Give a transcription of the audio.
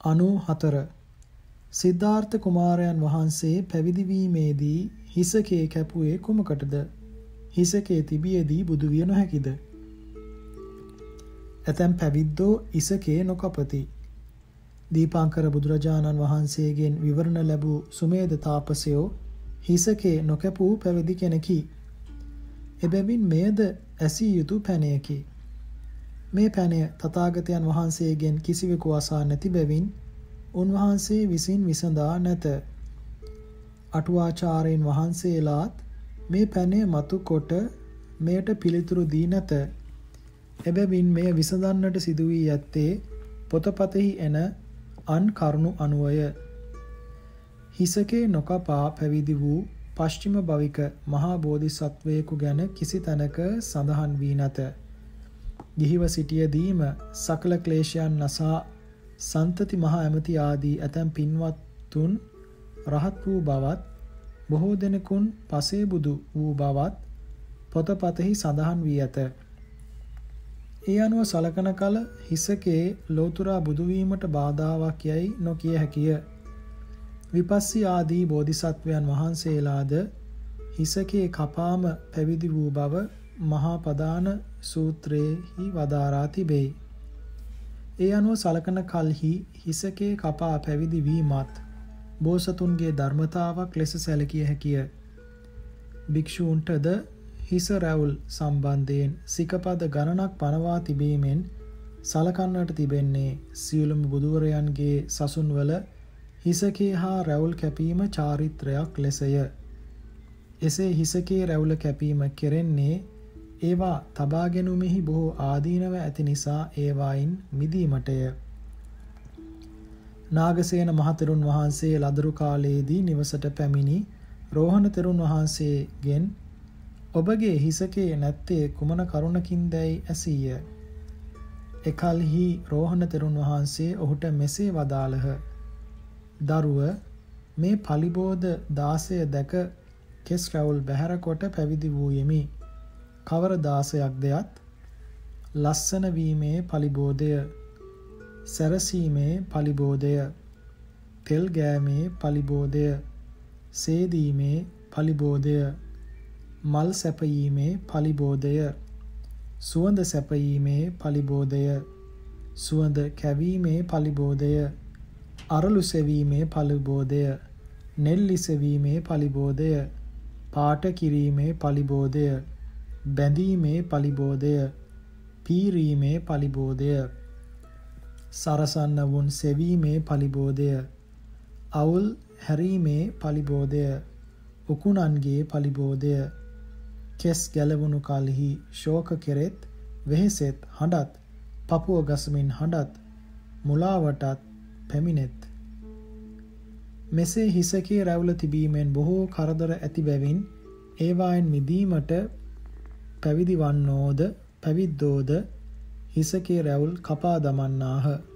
94 සිද්ධාර්ථ කුමාරයන් වහන්සේ පැවිදි වීමේදී හිසකේ කැපුවේ කුමකටද? හිසකේ තිබියදී බුදු විය නොහැකිද? ඇතැම් පැවිද්දෝ ඉසකේ නොකපති. දීපාංකර බුදුරජාණන් වහන්සේගෙන් විවරණ ලැබූ සුමේද තාපසයෝ හිසකේ නොකැපූ පැවිදි කෙනෙකි. එබැවින් මෙයද ඇසිය යුතු පැනයකි. මේ පැනය තථාගතයන් වහන්සේගෙන් කිසිවෙකු අසා නැති බැවින් උන්වහන්සේ විසින් විසඳා නැත. අටුවාචාර්යන් වහන්සේලාත් මේ පැනය මතු කොට මෙයට පිළිතුරු දී නැත. එබැවින් මෙය විසඳන්නට සිදු වී ඇත්තේ පොතපතෙහි එන අන් කරුණු අනුවය. හිසකේ නොකපා පැවිදි වූ පශ්චිම භවික මහා බෝධිසත්වයෙකු ගැන කිසි තැනක සඳහන් වී නැත. ගිහිව සිටියදීම සකල ක්ලේශයන් නසා සන්තති මහ ඇමති ආදී ඇතැම් පින්වත්තුන් රහත් වූ බවත් බොහෝ දෙනෙකුන් පසේ බුදු වූ බවත් පොතපතෙහි සඳහන් වී ඇත. ඒ අනුව සලකන කල හිසකේ ලෝතුරා බුදු වීමට බාධාවක් යයි නොකිය හැකිය. විපස්සී ආදී බෝධිසත්වයන් වහන්සේලාද හිසකේ කපාම පැවිදි වූ බව මහා පදාන සූත්‍රයේහි වදාරා තිබේ. ඒ අනුව සලකන කල්හි හිසකේ කපා පැවිදි වීමත් බෝසතුන්ගේ ධර්මතාවක් ලෙස සැලකිය හැකිය. භික්ෂූන්ටද හිස රැවුල් සම්බන්ධයෙන් සිකපද ගණනක් පනවා තිබීමෙන් සලකන්නට තිබෙන්නේ සියලුම බුදුවරයන්ගේ සසුන්වල හිසකේ හා රැවුල් කැපීම චාරිත්‍රයක් ලෙසය. එසේ හිසකේ රැවුල කැපීම කෙරෙන්නේ ඒවා තබාගෙනුමෙහි බොහෝ ආදීනව ඇති නිසා ඒවායින් මිදීමටය. නාගසේන මහතෙරුන් වහන්සේ ලදරු කාලයේදී නිවසට පැමිණි රෝහණ තෙරුන් වහන්සේගෙන් ඔබගේ හිසකේ නැත්තේ කුමන කරුණකින්දැයි ඇසීය. එකල්හි රෝහණ තෙරුන් වහන්සේ ඔහුට මෙසේ වදාළහ. දරුව, මේ පලිබෝධ 16 දැක කෙස් රැවුල් බැහැර කොට පැවිදි වූයෙමි. කවර 16ක් දෙයත් ලස්සන වීමේ පලිබෝධය, සැරසීමේ පලිබෝධය, තෙල් ගෑමේ පලිබෝධය, සේදීමේ පලිබෝධය, මල් සැපයීමේ පලිබෝධය, සුවඳ සැපයීමේ පලිබෝධය, සුවඳ කැවීමේ පලිබෝධය, අරලු සෙවීමේ පලිබෝධය, නෙල්ලි සෙවීමේ පලිබෝධය, පාට කිරීමේ පලිබෝධය, බැඳීමේ පලිබෝධය, පීරීමේ පලිබෝධය, සරසන්න වුන් සෙවීමේ පලිබෝධය, අවුල් හැරීමේ පලිබෝධය, උකුණන්ගේ පලිබෝධය, කෙස් ගැලවුණු කලෙහි ශෝක කෙරෙත්, වෙහෙසෙත්, හඬත්, පපුව ගසමින් හඬත්, මුලාවටත් පැමිණෙත්. මෙසේ හිසකේ රැවුල තිබීමෙන් බොහෝ කරදර ඇති බැවින් ඒවායින් මිදීමට පැවිදි වන්නෝද පැවිද්දෝද හිසකේ රැවුල් කපා දමන්නාහ.